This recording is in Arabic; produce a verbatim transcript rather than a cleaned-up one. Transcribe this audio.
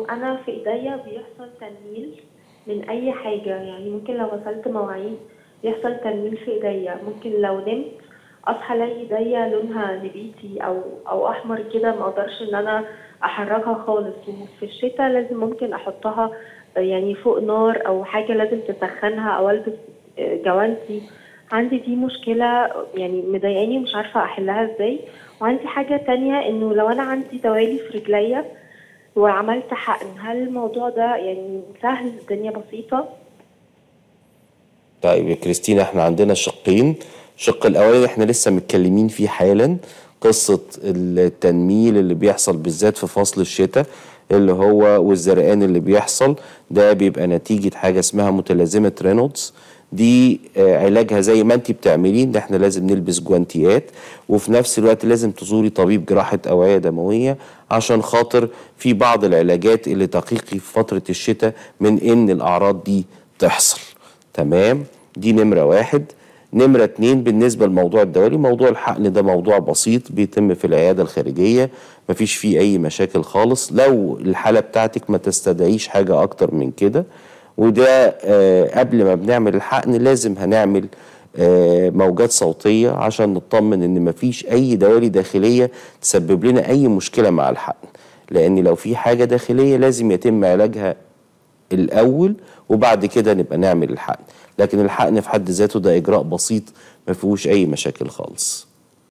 انا في ايديا بيحصل تنميل من اي حاجه، يعني ممكن لو غسلت مواعين يحصل تنميل في ايديا، ممكن لو نمت اصحى الاقي ايديا لونها نبيتي او او احمر كده، ما اقدرش ان انا احركها خالص. وفي الشتاء لازم ممكن احطها يعني فوق نار او حاجه لازم تسخنها، او البس جوانتي. عندي دي مشكله يعني مضايقاني ومش عارفه احلها ازاي. وعندي حاجه تانية، انه لو انا عندي دوالي في رجليا وعملت حقن، هل الموضوع ده يعني سهل؟ الدنيا بسيطة؟ طيب يا كريستينا، احنا عندنا شقين. الشق الاولاني احنا لسه متكلمين فيه حالا، قصة التنميل اللي بيحصل بالذات في فصل الشتاء اللي هو والزرقان اللي بيحصل ده بيبقى نتيجة حاجة اسمها متلازمة رينولدز. دي آه، علاجها زي ما انت بتعملين، ان احنا لازم نلبس جوانتيات، وفي نفس الوقت لازم تزوري طبيب جراحة أوعية دموية عشان خاطر في بعض العلاجات اللي تقيقي في فترة الشتاء من ان الأعراض دي تحصل. تمام؟ دي نمرة واحد. نمرة اتنين، بالنسبة لموضوع الدوالي، موضوع الحقن ده موضوع بسيط بيتم في العيادة الخارجية، مفيش فيه أي مشاكل خالص لو الحالة بتاعتك ما تستدعيش حاجة أكتر من كده. وده آه قبل ما بنعمل الحقن لازم هنعمل آه موجات صوتية عشان نطمن إن مفيش أي دوالي داخلية تسبب لنا أي مشكلة مع الحقن، لأن لو في حاجة داخلية لازم يتم علاجها الأول وبعد كده نبقى نعمل الحقن. لكن الحقن في حد ذاته ده إجراء بسيط ما فيهوش أي مشاكل خالص.